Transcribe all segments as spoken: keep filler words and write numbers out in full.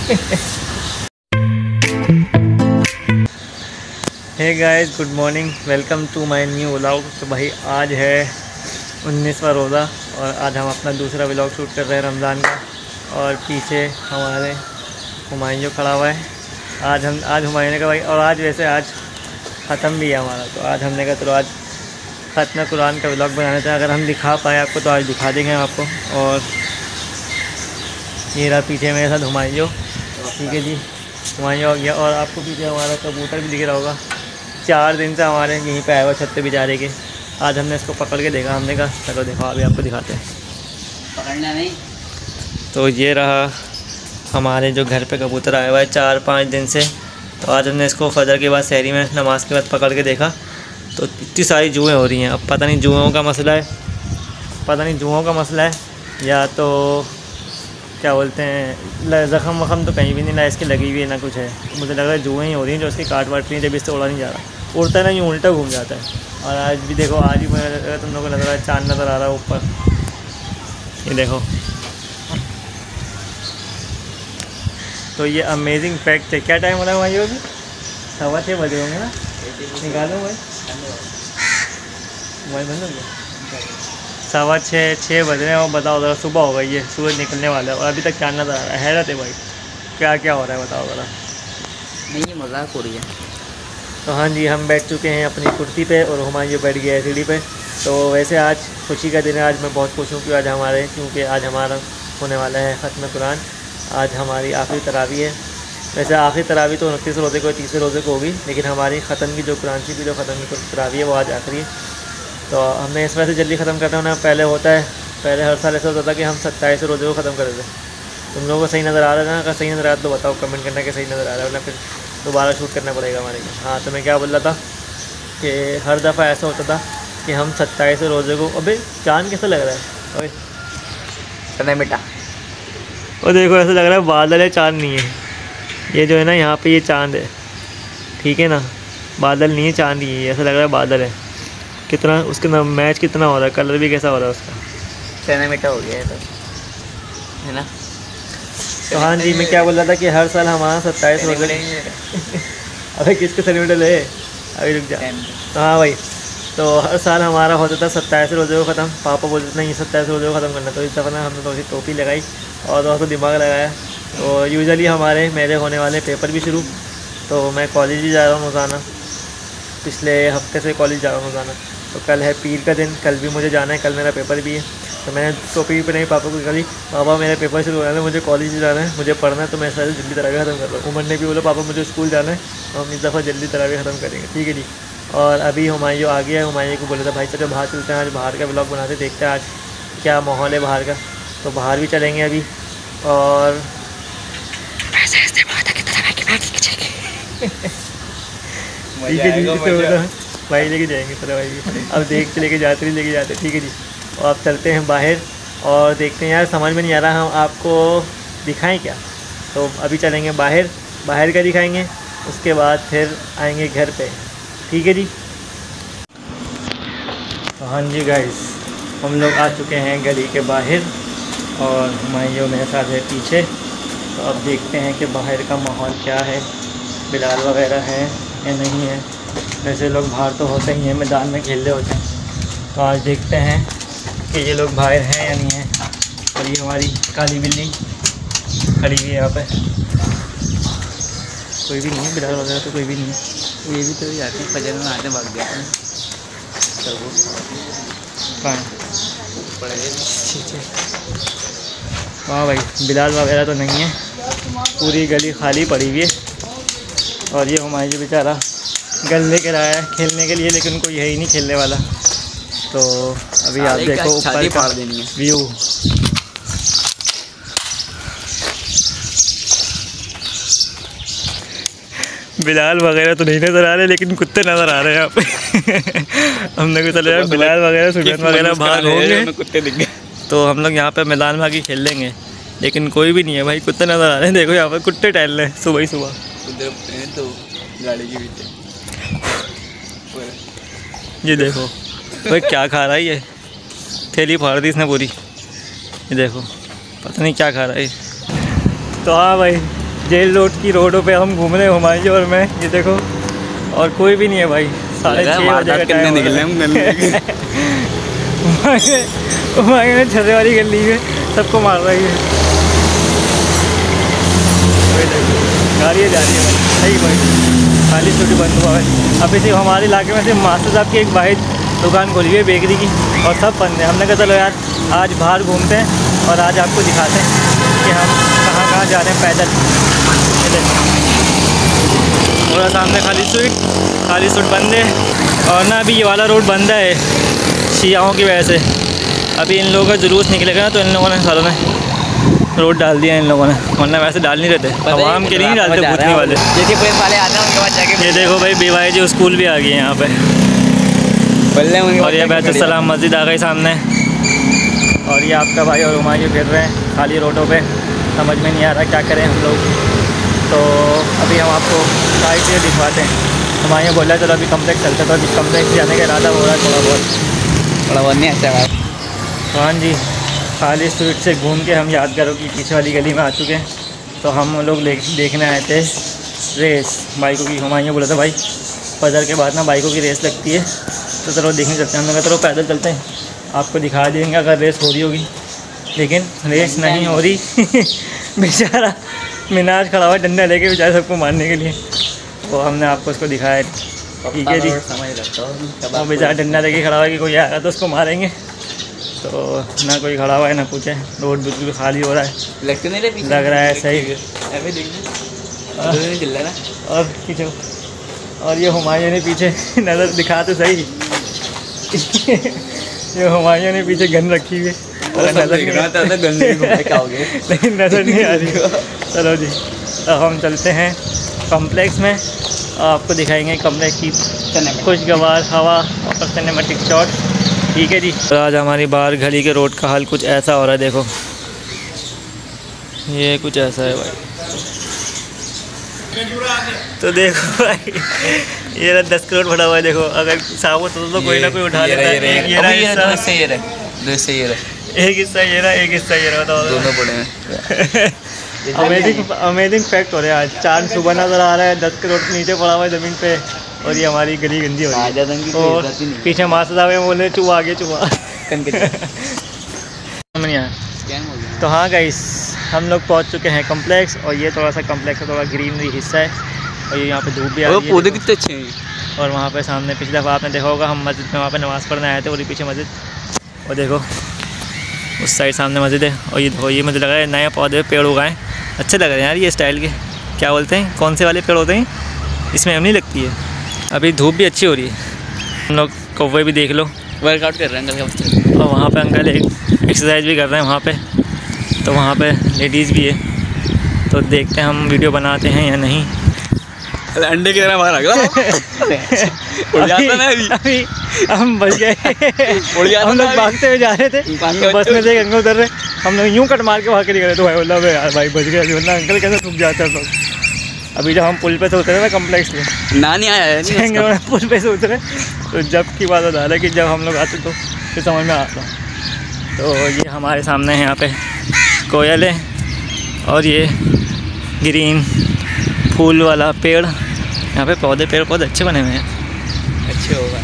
Hey guys, good morning, welcome to my new vlog. तो भाई आज है उन्नीसवां रोज़ा और आज हम अपना दूसरा व्लॉग शूट कर रहे हैं रमज़ान का। और पीछे हमारे हुमायूं खड़ा हुआ है। आज हम आज हुमायूं ने कहा भाई, और आज वैसे आज ख़त्म भी है हमारा, तो आज हमने कहा चलो आज ख़त्म कुरान का व्लॉग बनाने थे। अगर हम दिखा पाए आपको तो आज दिखा देंगे आपको। और ये रहा पीछे मेरे साथ हुमायूं, ठीक है जी, हुमायूं हो गया। और आपको पीछे हमारा कबूतर भी दिख रहा होगा, चार दिन से हमारे यहीं पे आया हुआ छत पे बेचारे के। आज हमने इसको पकड़ के देखा, हमने कहा चलो देखो अभी आपको दिखाते हैं। पकड़ना नहीं। तो ये रहा हमारे जो घर पे कबूतर आया हुआ है चार पाँच दिन से। तो आज हमने इसको फजर के बाद शहरी में नमाज के बाद पकड़ के देखा तो इतनी सारी जुएँ हो रही हैं। अब पता नहीं जुओं का मसला है, पता नहीं जुओं का मसला है या तो क्या बोलते हैं ज़ख़म वख़म तो कहीं भी नहीं ना इसकी लगी हुई है ना कुछ है। मुझे लग रहा है जुएँ ही हो रही हैं जो उसकी काट वाट रही हैं, जब इससे उड़ा नहीं जा रहा, उड़ता है ना यूँ उल्टा घूम जाता है। और आज भी देखो, आज ही मुझे तुम लोगों को लग रहा है चाँद नज़र आ रहा है ऊपर, ये देखो। तो ये अमेजिंग फैक्ट है। क्या टाइम हो रहा है भाई? अभी सवा छः बजे होंगे ना। निकालो भाई, मोबाइल बंद हो गया। सवा छः छः बज रहे हैं और बताओ ज़रा, सुबह हो गई है, सूरज निकलने वाला है और अभी तक चाँद नज़र आ रहा है। हैरत है भाई, क्या क्या हो रहा है बताओ ज़रा। नहीं, ये मजाक हो रही है। तो हाँ जी, हम बैठ चुके हैं अपनी कुर्सी पे और हुमायूं बैठ गया है सीढ़ी पे। तो वैसे आज खुशी का दिन है, आज मैं बहुत खुश हूँ कि आज हमारे क्योंकि आज हमारा होने वाला है ख़त्म कुरान। आज हमारी आखिरी तरावी है। वैसे आखिरी तरावी तो उनतीस रोज़े को तीसरे रोज़े को होगी, लेकिन हमारी ख़त्म की जो कुरान शरीफ की जो ख़त्म की तरावी है वो आज आखिरी है। तो हमने इस वजह से जल्दी ख़त्म करना होना। पहले होता है, पहले हर साल ऐसा होता था कि हम सत्ताईस रोज़े को ख़त्म कर देते। तुम लोगों को सही नज़र आ रहा है ना? अगर सही नज़र आ रहा तो बताओ कमेंट करना कि सही नज़र आ रहा है, वरना फिर दोबारा शूट करना पड़ेगा हमारे को। हाँ, तो मैं क्या बोल रहा था कि हर दफ़ा ऐसा होता था कि हम सत्ताईस रोज़े को, अबे चाँद कैसा लग रहा है? अबे समय बेटा, और देखो ऐसा लग रहा है बादल है, चाँद नहीं है। ये जो है ना यहाँ पे ये चाँद है, ठीक है ना, बादल नहीं है, चाँद ही है। ऐसा लग रहा है बादल है। कितना उसके ना मैच कितना हो रहा है, कलर भी कैसा हो रहा है उसका। सेंटीमीटर हो गया है तो, है ना। तो हाँ जी, मैं क्या बोल रहा था कि हर साल हमारा सत्ताईस रोज़े अबे किसके सेंटीमीटर है, अभी रुक जा। हाँ भाई, तो हर साल हमारा होता था सत्ताईस रोज़े को ख़त्म। पापा बोलते नहीं सत्ताईस रोज़े को ख़त्म करना। तो इस दफ़ा ना हमने थोड़ी सी टोपी लगाई और थोड़ा सा दिमाग लगाया। तो यूजुअली हमारे मेरे होने वाले पेपर भी शुरू, तो मैं कॉलेज भी जा रहा हूँ रोज़ाना, पिछले हफ्ते से कॉलेज जा रहा हूँ रोज़ाना। तो कल है पीर का दिन, कल भी मुझे जाना है, कल मेरा पेपर भी है। तो मैंने टोपी पे नहीं पापा को कही, पापा मेरे पेपर शुरू हो रहे हैं, मुझे कॉलेज भी जाना है, मुझे पढ़ना है, तो मैं इस वजह से जल्दी तरावी ख़त्म कर रहा हूँ। उमर ने भी बोला पापा मुझे स्कूल जाना है, तो हम इस दफ़ा जल्दी तरावी ख़त्म करेंगे, ठीक है जी। और अभी हुमायूं आ गया है। हुमायूं को बोला था भाई चलो बाहर चलते हैं, आज बाहर का व्लॉग बनाते, देखते हैं आज क्या माहौल है बाहर का। तो बाहर भी चलेंगे अभी। और ठीक है जी, भाई लेके जाएंगे चलो भाई, अब देख के लेके जाते नहीं लेके जाते, ठीक है जी। और अब चलते हैं बाहर और देखते हैं। यार समझ में नहीं आ रहा हम आपको दिखाएं क्या, तो अभी चलेंगे बाहर, बाहर का दिखाएंगे, उसके बाद फिर आएंगे घर पे, ठीक है जी। तो हाँ जी गाइस, हम लोग आ चुके हैं गली के बाहर और हुमायूं मेरे साथ है पीछे। तो अब देखते हैं कि बाहर का माहौल क्या है, बिलाल वगैरह है या नहीं है। वैसे लोग बाहर तो होते ही हैं, मैदान में खेल रहे होते हैं। तो आज देखते हैं कि ये लोग बाहर हैं या नहीं हैं। और ये हमारी काली बिल्ली खड़ी हुई है यहाँ पे, कोई भी नहीं है, बिलाल वगैरह तो कोई भी नहीं है। ये भी तो जाती है फजर में आते भाग गया तो वो कहाँ पड़े। हाँ भाई, बिलाल वगैरह तो नहीं है, पूरी गली खाली पड़ी हुई है। और ये हुमायूं बेचारा गल लेकर आया है खेलने के लिए, लेकिन कोई है ही नहीं खेलने वाला। तो अभी आप देखो ऊपर का व्यू, बिलाल वगैरह तो नहीं नज़र आ रहे, लेकिन कुत्ते नज़र आ रहे हैं यहाँ पे। हमने को चले यार बिलाल वगैरह सुबह वगैरह बाहर होंगे, कुत्ते दिख गए। तो हम लोग यहाँ पे मैदान में आके खेल लेंगे, लेकिन कोई भी नहीं है भाई, कुत्ते नज़र आ रहे हैं। देखो यहाँ पर कुत्ते टहल रहे हैं सुबह ही सुबह उधर तो गाड़ी के पीछे। ये देखो भाई क्या खा रहा है, ये थैली फाड़ दी इसने पूरी। ये देखो पता नहीं क्या खा रहा है। तो हाँ भाई, जेल रोड की रोडों पे हम घूम रहे हैं, हुमायूं और मैं, ये देखो। और कोई भी नहीं है भाई, साढ़े छः बजे का टाइम निकले हम हुमायूं ने छर्रे वाली गली में सबको मार रही है। गाड़ियाँ जा रही है भाई, सही भाई, खाली छोटी बंद हुआ है। अभी सिर्फ हमारे इलाके में सिर्फ मास्टर साहब की एक वाहिद दुकान खोली हुई है बेकरी की, और सब बंद है। हमने कहा चलो यार आज बाहर घूमते हैं और आज आपको दिखाते हैं कि हम कहाँ कहाँ जा रहे हैं पैदल। और सामने खाली स्वीट खाली स्वीट बंद है, और ना अभी ये वाला रोड बंद है शियाओं की वजह से। अभी इन लोगों का जुलूस निकलेगा ना, तो इन लोगों ने सालों ने रोड डाल दिया इन लोगों ने, वरना वैसे डाल नहीं रहते, आवाम के लिए नहीं डालते भूतने वाले। जैसे पुलिस वाले आते हैं उनके बाद जाके ये देखो भाई बीवाई जी स्कूल भी आ गई है यहाँ पे, और ये बैतुलसलाम मस्जिद आ गई सामने। और ये आपका भाई और हुमायूं फिर रहे हैं खाली रोडों पे, समझ में नहीं आ रहा क्या करें हम लोग। तो अभी हम आपको सारी चीज़ें दिखवाते हैं। हुमायूं बोला चलो अभी कम्प्लेक्स चलते, तो अभी कम्प्लेक्स जाने का इरादा हो रहा है थोड़ा बहुत थोड़ा बहुत नहीं अच्छा भाई। हाँ जी, खाली स्ट्रीट से घूम के हम यादगारों की पीछे वाली गली में आ चुके हैं। तो हम लोग देखने आए थे रेस बाइकों की। हुमायूं बोला था भाई फजर के बाद ना बाइकों की रेस लगती है, तो चलो देखने चलते हैं। हमने कहा चलो पैदल चलते हैं, आपको दिखा देंगे अगर रेस हो रही होगी, लेकिन रेस नहीं हो रही। बेचारा मिनाज खड़ा हुआ डंडा लेके बेचारे सबको मारने के लिए, तो हमने आपको उसको दिखाया। ठीक है जी, और बेचारा डंडा लेके खड़ा हुआ कि कोई आएगा तो उसको मारेंगे, तो ना कोई खड़ा हुआ है ना कुछ है। रोड बिल्कुल खाली हो रहा है, लग रहा है सही। और पीछे और ये हुमायूं ने पीछे नज़र दिखा तो सही। ये हुमायूं ने पीछे गन रखी हुई है, नज़र लेकिन नज़र नहीं आ रही। चलो जी, तो हम चलते हैं कॉम्प्लेक्स में, आपको दिखाएंगे कॉम्प्लेक्स की खुशगवार हवा और सिनेमैटिक शॉट। ठीक है जी। तो आज हमारी बाहर गली के रोड का हाल कुछ ऐसा हो रहा है, देखो ये कुछ ऐसा है भाई। तो देखो भाई ये दस करोड़ भरा हुआ है, देखो अगर साबुत हो तो कोई ना कोई उठा लेता है। एक ये रहा हिस्सा, ये रहा एक हिस्सा ये रहा, एक हिस्सा ये रहा, दोनों पड़े हैं। अमेजिंग अमेजिंग फैक्ट हो रहे हैं आज। चांद सुबह नजर आ रहा है, दस करोड़ नीचे पड़ा हुआ है ज़मीन पे, और ये हमारी गली गंदी हो रही है। और पीछे मास्टर साहब बोल रहे चुआ आगे चुआ। तो हाँ गाइस, हम लोग पहुंच चुके हैं कॉम्प्लेक्स, और ये थोड़ा सा कॉम्प्लेक्स का थोड़ा ग्रीनरी हिस्सा है, और ये यहाँ पे धूप भी आ रही है। पौधे कितने अच्छे हैं। और वहाँ पे सामने पिछले दफ़ा आपने देखा होगा हम मस्जिद में वहाँ पे नमाज़ पढ़ने आए थे, और ये पीछे मस्जिद, और देखो उस साइड सामने मस्जिद है। और ये देखो ये मुझे लग रहा है नए पौधे पेड़ उगाए, अच्छे लग रहे हैं यार ये स्टाइल के। क्या बोलते हैं, कौन से वाले पेड़ होते हैं, इसमें नहीं लगती है। अभी धूप भी अच्छी हो रही है, हम लोग कौवे भी देख लो वर्कआउट कर रहे हैं अंकल का, और वहाँ पे अंकल एक एक्सरसाइज भी कर रहे हैं वहाँ पे। तो वहाँ पे लेडीज़ भी है, तो देखते हैं हम वीडियो बनाते हैं या नहीं। अंडे की तरह बाहर आ गया। उड़ जाता ना अभी अभी हम बच गए। हम लोग भागते हुए जा रहे थे, तो बस में से एक अंकल उतर रहे, हम लोग यूँ कट मार के भाग के निकले, तो भाई बोला भाई यार भाई बच गए, वरना अंकल कैसे रुक जाता है। अभी जब हम पुल पे से उतरे ना कम्प्लेक्स में, ना नहीं आया है पुल पे से उतरे, तो जब की बात बता रहा है कि जब हम लोग आते तो फिर समझ में आता। तो ये हमारे सामने है यहाँ पे कोयल है, और ये ग्रीन फूल वाला पेड़, यहाँ पे पौधे पेड़ पौधे अच्छे बने हुए हैं, अच्छे होगा।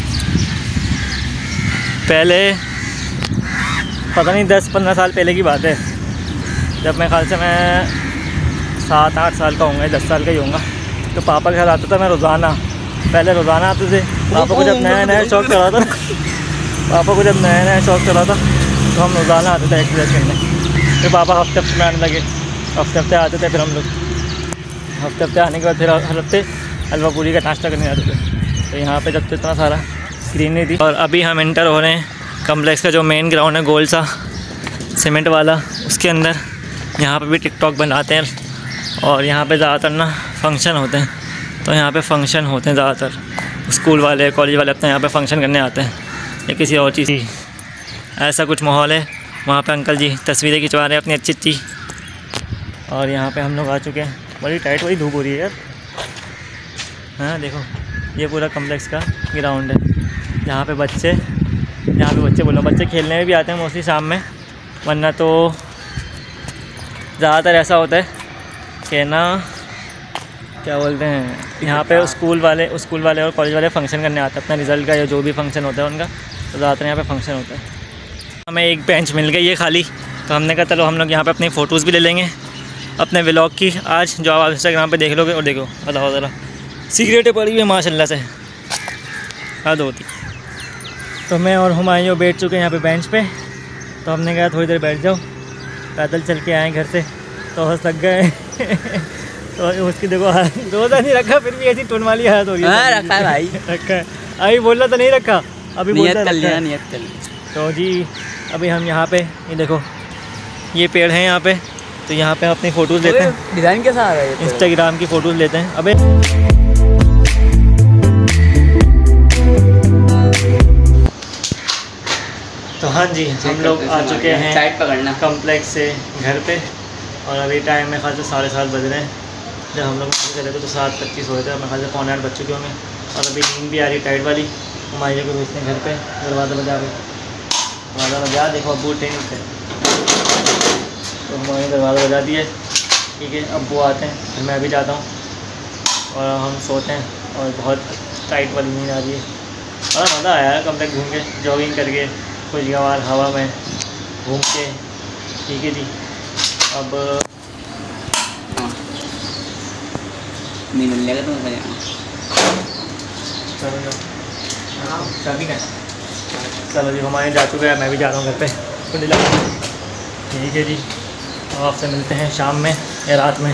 पहले पता नहीं दस पंद्रह साल पहले की बात है, जब मैं ख्याल से मैं सात आठ साल का होऊंगा, दस साल का ही होऊंगा, तो पापा के साथ आता था मैं रोज़ाना। पहले रोज़ाना आते थे, पापा को जब नया नया शौक चढ़ा था पापा को जब नया नया शौक चढ़ा था तो हम रोज़ाना आते थे एक्सरसाइज करने। फिर पापा हफ्ते हफ्ते में आने लगे, हफ्ते हफ्ते आते थे, फिर हम लोग हफ्ते हफ्ते आने के बाद फिर हर हफ्ते हलवा पूरी का नाश्ता करने जाते थे। तो यहाँ पे जब तो इतना सारा ग्रीनरी थी। और अभी हम एंटर हो रहे हैं कम्प्लेक्स का जो मेन ग्राउंड है गोल सा सीमेंट वाला, उसके अंदर। यहाँ पे भी टिकटॉक बनाते हैं, और यहाँ पे ज़्यादातर ना फंक्शन होते हैं, तो यहाँ पे फंक्शन होते हैं ज़्यादातर। स्कूल वाले कॉलेज वाले अपने यहाँ पे फंक्शन करने आते हैं या किसी और चीज़ की, ऐसा कुछ माहौल है। वहाँ पे अंकल जी तस्वीरें खिंचवा रहे हैं अपनी अच्छी अच्छी। और यहाँ पे हम लोग आ चुके हैं, बड़ी टाइट वाली धूप हो रही है यार। हाँ देखो ये पूरा कम्प्लेक्स का ग्राउंड है, जहाँ पे बच्चे यहाँ पे बच्चे बोलो बच्चे खेलने में भी आते हैं मोस्टली शाम में, वरना तो ज़्यादातर ऐसा होता है के ना क्या बोलते हैं, यहाँ पे स्कूल वाले स्कूल वाले और कॉलेज वाले फंक्शन करने आते हैं अपना रिज़ल्ट का या जो भी फंक्शन होता है उनका, तो ज़्यादातर यहाँ पे फंक्शन होता है। हमें एक बेंच मिल गई है खाली, तो हमने कहा चलो हम लोग यहाँ पे अपनी फ़ोटोज़ भी ले लेंगे अपने व्लॉग की आज, जो आप इंस्टाग्राम पे देख लोगे। और देखो बताओ ज़रा सिगरेटें पड़ी हुई है माशाल्लाह से, हद होती। तो मैं और हुमायूं बैठ चुके हैं यहाँ पे बेंच पे, तो हमने कहा थोड़ी देर बैठ जाओ, पैदल चल के आए घर से तो हंस लग गए। तो उसकी देखो रोज़ा नहीं रखा, फिर भी ऐसी टून वाली हालत हो गई। हाँ रखा है भाई, रखा है। अभी बोला तो नहीं रखा, अभी नियत बोलता कर लिया, रखा है। नियत कर लिया। तो जी अभी हम यहाँ पे ये देखो ये पेड़ हैं यहाँ पे, तो यहाँ पे अपनी फ़ोटोज़ लेते हैं। डिज़ाइन कैसा आ रहा है? इंस्टाग्राम की फ़ोटोज़ लेते हैं। अबे तो हाँ जी हम लोग आ चुके हैं साइड पकड़ना कॉम्प्लेक्स से घर पे, और अभी टाइम में खास साढ़े सात बज रहे हैं। जब हम लोग चले थे तो सात पच्चीस हो रहे थे, मैं खास पौने आठ बज चुके होंगे। और अभी नींद भी आ रही टाइट वाली। हुमायूं को भेजते हैं घर पे, दरवाज़ा बजा के दरवाज़ा बजा देखो अब्बू उठे नहीं उठे, तो हुमायूं दरवाज़ा बजा दिए। ठीक है अब्बू आते हैं, फिर मैं भी जाता हूँ और हम सोते हैं। और बहुत टाइट वाली नींद आ रही है, और मज़ा आया है कॉम्प्लेक्स घूम के, जॉगिंग करके खुशगवार हवा में घूम के। ठीक है जी अब नहीं मिल जाएगा तो चलो शादी का चलो जी हमारे जा चुके हैं, मैं भी जा रहा हूँ घर पे कुंडी लगा। ठीक है जी अब आपसे मिलते हैं शाम में या रात में।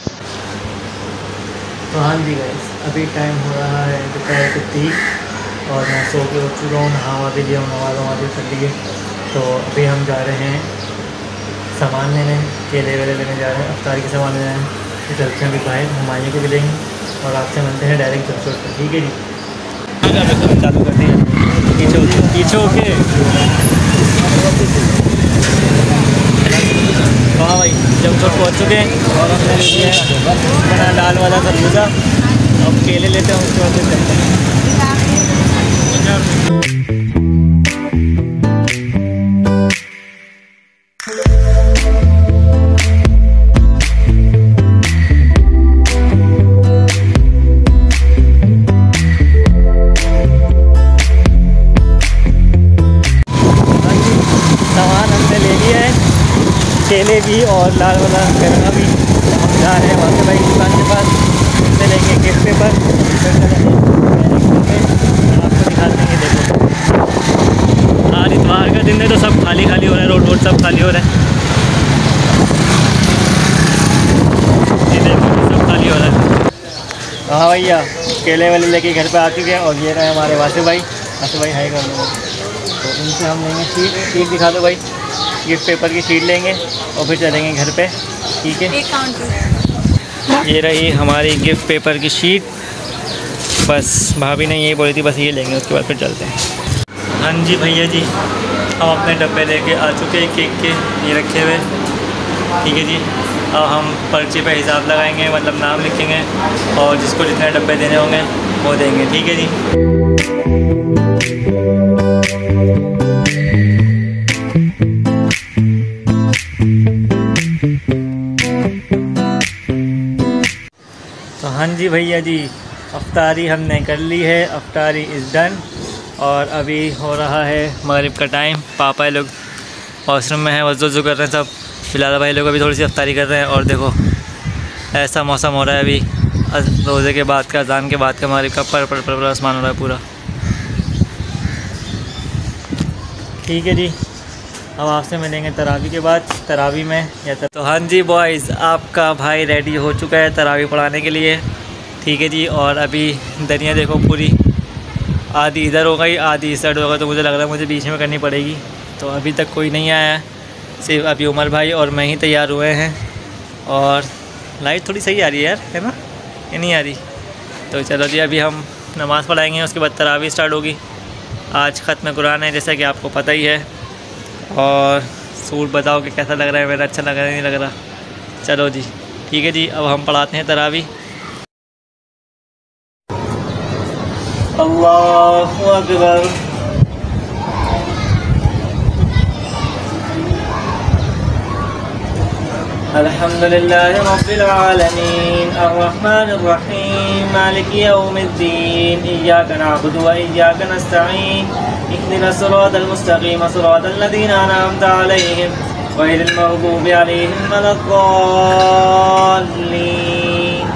तो हाँ जी गाइस अभी टाइम हो रहा है दोपहर के तीन, और मैं सो के उठ चुका हूँ, नहा भी लिया हूँ, नमाज वमाज भी कर लिए। तो अभी हम जा रहे हैं सामान लेने, केले वेले लेने जा रहे हैं, अफ्तारी के सामान लेने हैं। फिर चलते हैं अभी बाहर, हुमायूं को भी लेंगे और आपसे मिलते हैं डायरेक्ट जब छोड़ पर। ठीक है जी चालू करते हैं पीछे पीछे होके। हाँ भाई जब छोट पहुँच चुके हैं और हमने ले लिया है बना लाल वाला खरबूजा। अब केले लेते हैं उसके बाद चलते हैं। सामान हमने ले लिया है, केले भी और लाल वाला गरना भी। हम जा रहे हैं वहाँ से भाई दुकान के पास, से लेंगे गिफ्ट पेपर, आपको दिखा देंगे। देखो आज इतवार का दिन है तो सब खाली खाली हो रहा है, रोड रोड सब खाली हो रहा है। ये देखो सब खाली हो रहा है। हाँ भैया केले वाले लेके घर पे आ चुके हैं, और ये रहे हमारे वासे भाई। वासे भाई हाई कर लो, तो इनसे हम लेंगे शीट। शीट दिखा दो भाई, गिफ्ट पेपर की शीट लेंगे और फिर चलेंगे घर पे। ठीक है ये रही हमारी गिफ्ट पेपर की शीट, बस भाभी ने यही बोली थी बस ये लेंगे, उसके बाद फिर चलते हैं। हाँ जी भैया जी हम अपने डब्बे लेके आ चुके हैं केक के, ये रखे हुए। ठीक है जी अब हम पर्ची पे हिसाब लगाएंगे, मतलब नाम लिखेंगे और जिसको जितने डब्बे देने होंगे वो देंगे। ठीक है जी तो हाँ जी भैया जी अफ्तारी हमने कर ली है, अफ्तारी इज़ डन। और अभी हो रहा है मगरिब का टाइम, पापा लोग वॉशरूम में हैं, वज़ू कर रहे हैं सब। फिलहाल भाई लोग अभी थोड़ी सी अफ्तारी कर रहे हैं। और देखो ऐसा मौसम हो रहा है अभी रोज़े के बाद का, अज़ान के बाद का मगरिब का, पर पर पर आसमान हो रहा है पूरा। ठीक है जी अब आपसे मिलेंगे तरावी के बाद, तरावी में या तर... तो हाँ जी बॉयज़ आपका भाई रेडी हो चुका है तरावी पढ़ाने के लिए। ठीक है जी और अभी दरिया देखो पूरी आधी इधर हो गई आधी इस साइड होगा, तो मुझे लग रहा है मुझे बीच में करनी पड़ेगी। तो अभी तक कोई नहीं आया है, सिर्फ अभी उमर भाई और मैं ही तैयार हुए हैं। और लाइट थोड़ी सही आ रही है यार, है ना, ये नहीं आ रही। तो चलो जी अभी हम नमाज़ पढ़ाएंगे, उसके बाद तरावी स्टार्ट होगी। आज ख़त्म कुरान है जैसा कि आपको पता ही है। और सूट बताओ कि कैसा लग रहा है, मेरा अच्छा लग रहा है नहीं लग रहा। चलो जी ठीक है जी अब हम पढ़ाते हैं तरावी। अल्लाहु अकबर। अल्हम्दुलिल्लाहि रब्बिल आलमीन अर्रहमानिर रहीम मालिकि यौमिद्दीन इय्याका नअबुदु व इय्याका नस्तईन इहदिनस सिरातल मुस्तकीम सिरातल लज़ीना अनअमता अलैहिम गैरिल मग़दूबि अलैहिम वलद्दाल्लीन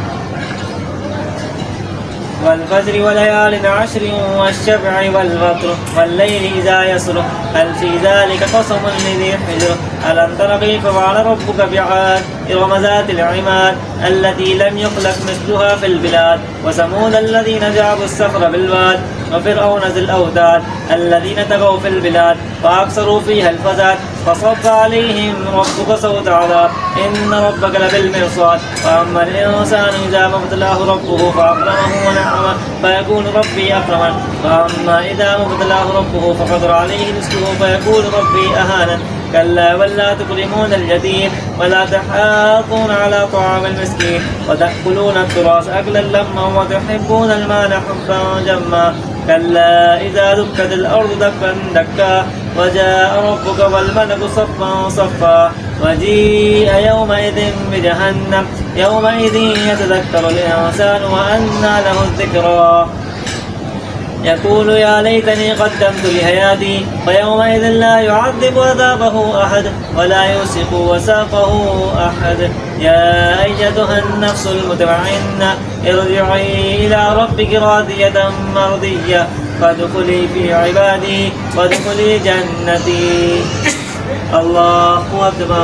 वल्फज्रि वलयालिन अश्रिन वश्शफ़्इ वल्वत्रि वल्लैलि इज़ा यसरि हल फ़ी ज़ालिका क़समुन लिज़ी हिज्र अलम तर कैफ़ फ़अल रब्बुका बिआद इरम ज़ातिल इमाद अल्लती लम युख़लक़ मिस्लुहा फ़िल बिलाद वसमूद अल्लज़ीना जअबु अस्सख़्र बिलवाद वफ़िरऔन ज़िल औताद अल्लज़ीना तग़ौ फ़िल बिलाद फ़अक्सरू फ़ीहा अल-फ़साद फ़सब्ब अलैहिम रब्बुका सौत अज़ाब इन्न रब्बका लबिल मिरसाद फ़अम्मा अल-इंसानु इज़ा मब्तलाहु रब्बुहु फ़अकरमहु व नअमह फ़यक़ूलु रब्बी अकरमन वअम्मा इज़ा मब्तलाहु रब्बुहु फ़क़दरा अलैहि रिज़्क़हु फ़यक़ूलु रब्बी अहानन कल्ला वल्ला तुक्रिमून अल-यतीम वला तहाज़ून अला तआमिल मिस्कीन वतअकुलून अत-तुरास अकलन लम्मा वतुहिब्बून अल-माल हुब्बन जम्मा कल्ला इज़ा दुक्कतिल अर्दु दक्कन दक्का वजाअ रब्बुका वल-मलकु सफ़्फ़न सफ़्फ़ा वजीअ यौमइज़िन बिजहन्नम यौमइज़िन यतज़क्करुल इंसानु व अन्ना लहु ज़िक्रा यक़ूलु या लैतनी क़द्दमतु लिहयाती फ़यौमइज़िन ला युअज़्ज़िबु अज़ाबहु अहद वला युसिक़ु वसाक़हु अहद या अय्यतुहन नफ़्सुल मुतमइन्ना इरजिई इला रब्बिकी राज़ियतन मर्दिय्या फ़दख़ुली फ़ी इबादी वदख़ुली जन्नती। अल्लाहु अकबर।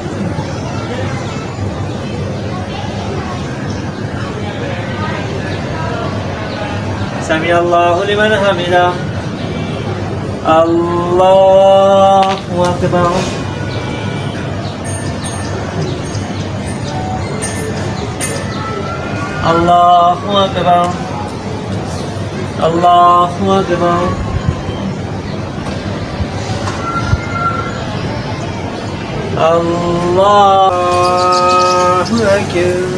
समी अल्लाहु लिमन हमिदा। अल्लाहु अकबर। अल्लाहु अकबर। अल्लाहु अकबर। अल्लाहु अकबर।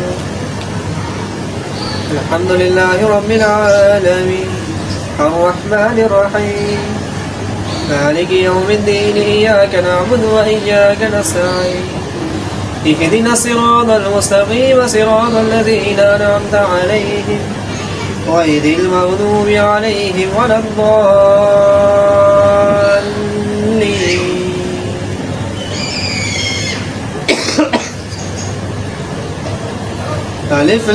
अल्हम्दुलिल्लाहि रब्बिल आलमीन अर्रहमानिर रहीम मालिकि यौमिद्दीन इय्याका नअबुदु व इय्याका नस्तईन इहदिनस सिरातल मुस्तक़ीम सिरातल लज़ीना अनअमता अलैहिम गैरिल मग़दूबि अलैहिम वलद्दाल्लीन। अलिफ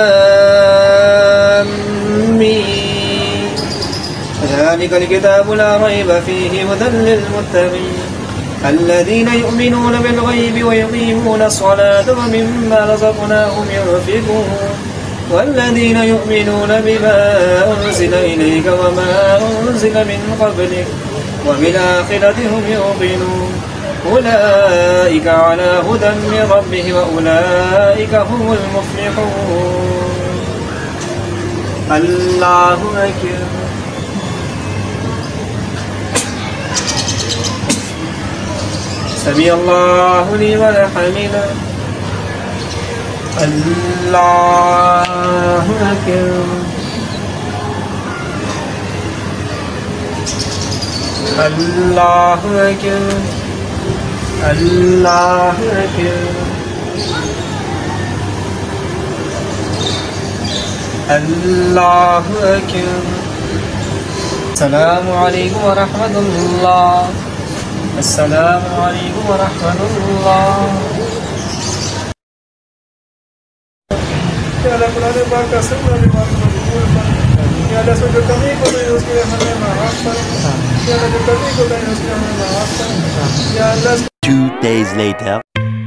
लाम मीम ज़ालिकल किताबु ला रैब फ़ीहि हुदल लिलमुत्तक़ीन الذين يؤمنون بالغيب ويقيمون الصلاة ومما رزقناهم ينفقون والذين يؤمنون بما أنزل إليك وما أنزل من قبلك وبالآخرة هم يوقنون أولئك على هدى من ربهم وأولئك هم المفلحون. الله أكبر. سمع الله لمن حمده. الله أكبر. الله أكبر. الله أكبر. الله أكبر. السلام عليكم ورحمة الله. السلام عليكم ورحمة الله. Ya Allah Quran Pak ka sunna ni baat mazkur par. Ya Allah जो कमी को नहीं उसके हमें माफ कर. Ya Allah जो कमी को नहीं उसके हमें माफ कर. Ya Allah. Two days later.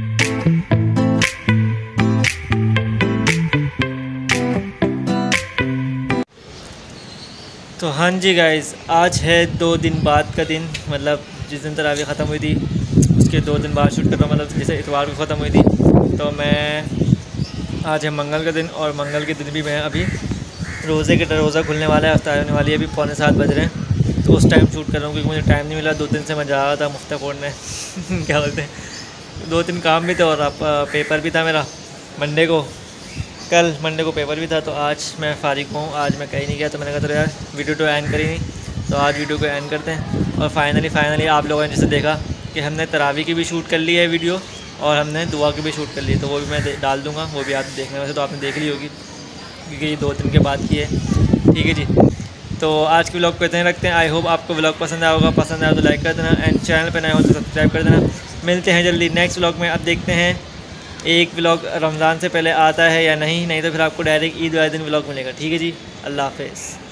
तो हाँ जी गाइस, आज है दो दिन बाद का दिन, मतलब जिस दिन तरावी ख़त्म हुई थी उसके दो दिन बाद शूट कर रहा हूँ, मतलब जैसे इतवार को ख़त्म हुई थी। तो मैं आज है मंगल का दिन और मंगल के दिन भी मैं अभी रोज़े के रोज़ा खुलने वाला है, अफ्तार होने वाली है, अभी पौने सात बज रहे हैं। तो उस टाइम शूट कर रहा हूँ क्योंकि मुझे टाइम नहीं मिला। दो दिन से मैं जा रहा था मुफ्ता फोड़ने क्या बोलते हैं, दो तीन काम भी थे और आप पेपर भी था मेरा मंडे को, कल मंडे को पेपर भी था। तो आज मैं फ़ारिग हूँ, आज मैं कहीं नहीं गया। तो मैंने कहा तो यार वीडियो तो एंड करी नहीं, तो आज वीडियो को एंड करते हैं। और फाइनली फाइनली आप लोगों ने जैसे देखा कि हमने तरावी की भी शूट कर ली है वीडियो, और हमने दुआ की भी शूट कर ली, तो वो भी मैं डाल दूँगा, वो भी आप देखने, वैसे तो आपने देख ली होगी क्योंकि ये दो दिन के बाद की है। ठीक है जी, तो आज के व्लॉग को इतना ही रखते हैं। आई होप आपको व्लॉग पसंद आया होगा, पसंद आया तो लाइक कर देना एंड चैनल पर नए हो तो सब्सक्राइब कर देना। मिलते हैं जल्दी नेक्स्ट व्लॉग में। अब देखते हैं एक व्लॉग रमज़ान से पहले आता है या नहीं, नहीं तो फिर आपको डायरेक्ट ईद वाले दिन व्लॉग मिलेगा। ठीक है जी, अल्लाह हाफ़िज़।